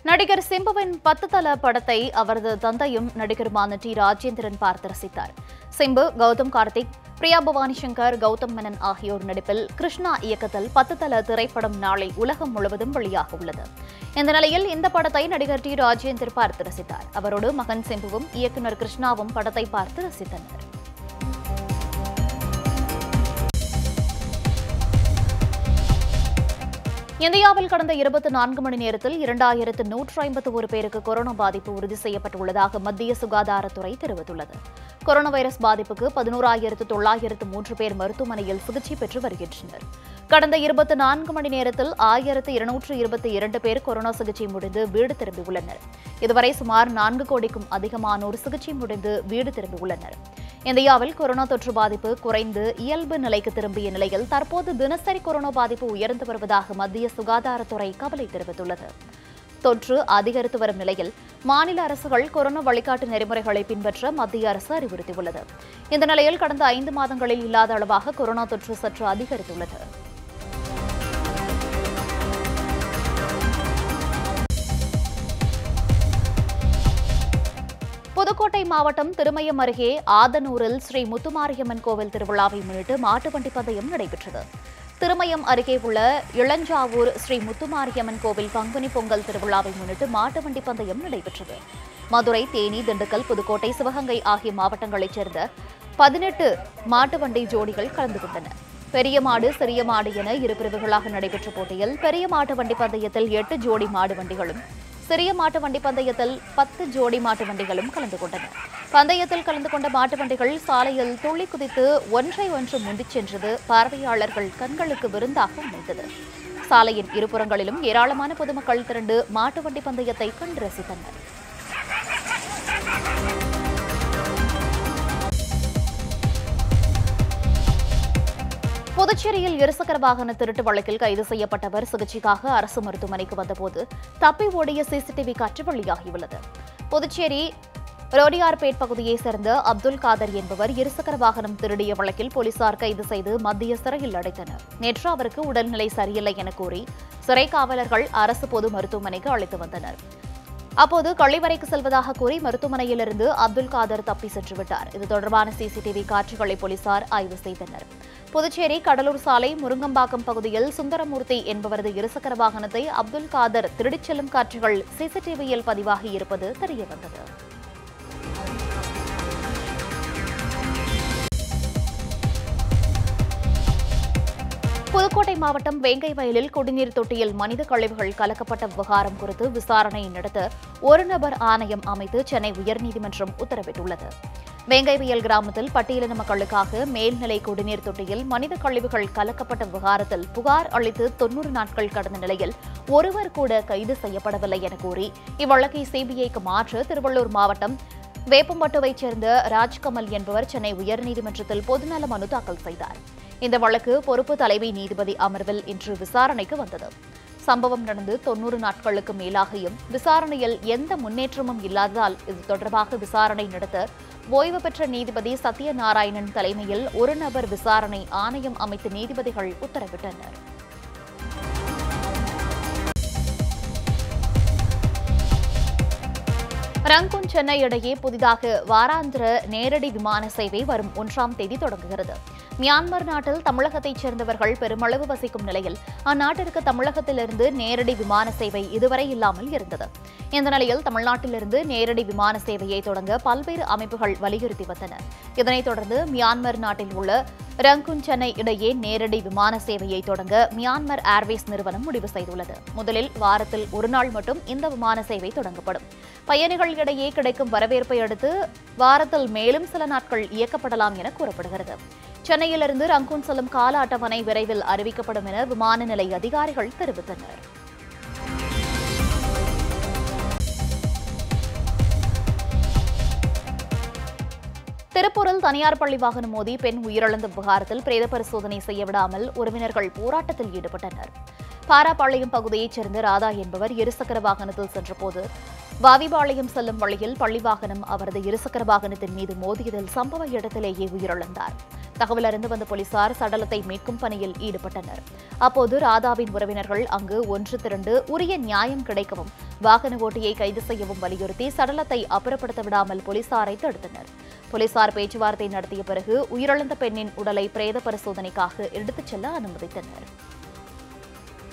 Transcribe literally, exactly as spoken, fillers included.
நடிகர் சிம்புவின் பத்து தல படத்தை அவரது தந்தையும் நடிகருமான டி ராஜேந்திரன் பார்த்து ரசித்தார். சிம்பு, கௌதம் கார்த்திக், பிரியா பவானி சங்கர், கௌதம் மேனன் ஆகியோர் நடிப்பில் கிருஷ்ணா இயக்கத்தில் பத்து தல திரைப்படம் நாளை உலகம் முழுவதும் வெளியாக உள்ளது. இந்த நிலையில் இந்த படத்தை நடிகர் டி ராஜேந்திரன் பார்த்து ரசித்தார். அவரோடு மகன் சிம்புவும் இயக்குநர் கிருஷ்ணாவும் படத்தை பார்த்து ரசித்தனர். இந்தியாவில் கடந்த இருபத்தி நான்கு மணி நேரத்தில் இரண்டாயிரத்து நூற்று ஐம்பத்து ஒரு பேருக்கு கொரோனா பாதிப்பு உறுதி செய்யப்பட்டுள்ளதாக மத்திய சுகாதாரத்துறை தெரிவித்துள்ளது. கொரோனா வைரஸ் பாதிப்புக்கு பதினோராயிரத்து தொள்ளாயிரத்து மூன்று பேர் மருத்துவமனையில் சிகிச்சை பெற்று வருகின்றனர். கடந்த இருபத்தி நான்கு மணி நேரத்தில் ஆயிரத்து இருநூற்று இருபத்தி இரண்டு பேர் கொரோனா சிகிச்சை முடிந்து வீடு திரும்பியுள்ளனர். இதுவரை சுமார் நான்கு கோடிக்கும் அதிகமானோர் சிகிச்சை முடிந்து வீடு திரும்பியுள்ளனர். இந்தியாவில் கொரோனா தொற்று பாதிப்பு குறைந்து இயல்பு நிலைக்கு திரும்பிய நிலையில் தற்போது தினசரி கொரோனா பாதிப்பு உயர்ந்து வருவதாக மத்திய சுகாதாரத்துறை கவலை தெரிவித்துள்ளது. தொற்று அதிகரித்து வரும் நிலையில் மாநில அரசுகள் கொரோனா வழிகாட்டு நெறிமுறைகளை பின்பற்ற மத்திய அரசு அறிவுறுத்தியுள்ளது. இந்த நிலையில் கடந்த ஐந்து மாதங்களில் இல்லாத அளவாக கொரோனா தொற்று சற்று அதிகரித்துள்ளது. புதுக்கோட்டை மாவட்டம் திருமயம் அருகே ஆதனூரில் ஸ்ரீ முத்துமாரியம்மன் கோவில் திருவிழாவை முன்னிட்டு மாட்டுவண்டி பந்தயம் நடைபெற்றது. திருமயம் அருகே உள்ள இளஞ்சாவூர் ஸ்ரீ முத்துமாரியம்மன் கோவில் பங்குனி பொங்கல் திருவிழாவை முன்னிட்டு மாட்டுவண்டி பந்தயம் நடைபெற்றது. மதுரை, தேனி, திண்டுக்கல், புதுக்கோட்டை, சிவகங்கை ஆகிய மாவட்டங்களைச் சேர்ந்த பதினெட்டு மாட்டுவண்டி ஜோடிகள் கலந்து கொண்டன. பெரிய மாடு, சிறிய மாடு என இரு பிரிவுகளாக நடைபெற்ற போட்டியில் பெரிய மாட்டு வண்டி பந்தயத்தில் எட்டு ஜோடி மாடு வண்டிகளும், சிறிய மாட்டு வண்டி பந்தயத்தில் பத்து ஜோடி மாட்டு வண்டிகளும் கலந்து கொண்டன. பந்தயத்தில் கலந்து கொண்ட மாட்டு வண்டிகள் சாலையில் துள்ளி குதித்து ஒன்றை ஒன்று முந்திச் சென்றது பார்வையாளர்கள் கண்களுக்கு விருந்தாக அமைந்தது. சாலையின் இருபுறங்களிலும் ஏராளமான பொதுமக்கள் திரண்டு மாட்டு வண்டி பந்தயத்தை கண்டு ரசித்தனர். புதுச்சேரியில் இருசக்கர வாகன திருட்டு வழக்கில் கைது செய்யப்பட்டவர் சிகிச்சைக்காக அரசு மருத்துவமனைக்கு வந்தபோது தப்பி ஓடிய சிசிடிவி காட்சி வெளியாகியுள்ளது. புதுச்சேரி ரோடியார்பேட் பகுதியைச் சேர்ந்த அப்துல் காதர் என்பவர் இருசக்கர வாகனம் திருடிய வழக்கில் போலீசார் கைது செய்து மத்திய சிறையில் அடைத்தனர். நேற்று அவருக்கு உடல்நிலை சரியில்லை என கூறி சிறை காவலர்கள் அரசு பொது மருத்துவமனைக்கு அழைத்து வந்தனர். அப்போது கழிவறைக்கு செல்வதாக கூறி மருத்துவமனையிலிருந்து அப்துல் காதர் தப்பி சென்றுவிட்டார். இது தொடர்பான சிசிடிவி காட்சிகளை போலீசார் ஆய்வு செய்தனர். புதுச்சேரி கடலூர் சாலை முருங்கம்பாக்கம் பகுதியில் சுந்தரமூர்த்தி என்பவரது இருசக்கர வாகனத்தை அப்துல் காதர் திருடிச் செல்லும் காட்சிகள் சிசிடிவியில் பதிவாகி இருப்பது தெரியவந்தது. புதுக்கோட்டை மாவட்டம் வேங்கை வயலில் குடிநீர் தொட்டியில் மனித கழிவுகள் கலக்கப்பட்ட விவகாரம் குறித்து விசாரணை நடத்த ஒரு நபர் ஆணையம் அமைத்து சென்னை உயர்நீதிமன்றம் உத்தரவிட்டுள்ளது. வேங்கை வயல் கிராமத்தில் பட்டியலின மக்களுக்காக மேல்நிலை குடிநீர் தொட்டியில் மனித கழிவுகள் கலக்கப்பட்ட விவகாரத்தில் புகார் அளித்து தொன்னூறு நாட்கள் கடந்த நிலையில் ஒருவர் கூட கைது செய்யப்படவில்லை என கூறி இவ்வழக்கை சிபிஐக்கு மாற்ற திருவள்ளூர் மாவட்டம் வேப்பம்பட்டுவைச் சேர்ந்த ராஜ்கமல் என்பவர் சென்னை உயர்நீதிமன்றத்தில் பொதுநல மனு தாக்கல் செய்தார். இந்த வழக்கு பொறுப்பு தலைமை நீதிபதி அமர்வில் இன்று விசாரணைக்கு வந்தது. சம்பவம் நடந்து தொன்னூறு நாட்களுக்கு மேலாகியும் விசாரணையில் எந்த முன்னேற்றமும் இல்லாததால் இது தொடர்பாக விசாரணை நடத்த ஓய்வு பெற்ற நீதிபதி சத்யநாராயணன் தலைமையில் ஒரு நபர் விசாரணை ஆணையம் அமைத்து நீதிபதிகள் உத்தரவிட்டனர். ரங்கூன் சென்னை இடையே புதிதாக வாராந்திர நேரடி விமான சேவை வரும் ஒன்றாம் தேதி தொடங்குகிறது. மியான்மர் நாட்டில் தமிழகத்தைச் சேர்ந்தவர்கள் பெருமளவு வசிக்கும் நிலையில் அந்நாட்டிற்கு தமிழகத்திலிருந்து நேரடி விமான சேவை இதுவரை இல்லாமல் இருந்தது. இந்த நிலையில் தமிழ்நாட்டிலிருந்து நேரடி விமான சேவையை தொடங்க பல்வேறு அமைப்புகள் வலியுறுத்தி வந்தன. இதனைத் தொடர்ந்து மியான்மர் நாட்டில் உள்ள ரங்கூன் சென்னை இடையே நேரடி விமான சேவையை தொடங்க மியான்மர் ஏர்வேஸ் நிறுவனம் முடிவு செய்துள்ளது. முதலில் வாரத்தில் ஒரு நாள் மட்டும் இந்த விமான சேவை தொடங்கப்படும். பயணிகள் இடையே கிடைக்கும் வரவேற்பை அடுத்து வாரத்தில் மேலும் சில நாட்கள் இயக்கப்படலாம் என கூறப்படுகிறது. சென்னையிலிருந்து ரங்கூன் செல்லும் கால அட்டவணை விரைவில் அறிவிக்கப்படும் என விமான நிலைய அதிகாரிகள் தெரிவித்தனர். திருப்பூரில் தனியார் பள்ளி வாகனம் மோதி பெண் உயிரிழந்த விவகாரத்தில் பிரேத பரிசோதனை செய்ய விடாமல் உறவினர்கள் போராட்டத்தில் ஈடுபட்டனர். பாராபாளையம் பகுதியைச் சேர்ந்த ராதா என்பவர் இருசக்கர வாகனத்தில் சென்றபோது வாவிபாளையம் செல்லும் வழியில் பள்ளி வாகனம் அவரது இருசக்கர வாகனத்தின் மீது மோதியதில் சம்பவ இடத்திலேயே உயிரிழந்தார். தகவல் அறிந்து வந்த போலீசார் சடலத்தை மீட்கும் பணியில் ஈடுபட்டனர். அப்போது ராதாவின் உறவினர்கள் அங்கு ஒன்று திரண்டு உரிய நியாயம் கிடைக்கவும் வாகன ஓட்டியை கைது செய்யவும் வலியுறுத்தி சடலத்தை அப்புறப்படுத்த விடாமல் போலீசாரை தடுத்தனர். போலீசார் பேச்சுவார்த்தை நடத்திய பிறகு உயிரிழந்த பெண்ணின் உடலை பிரேத பரிசோதனைக்காக எடுத்துச் செல்ல அனுமதித்தனர்.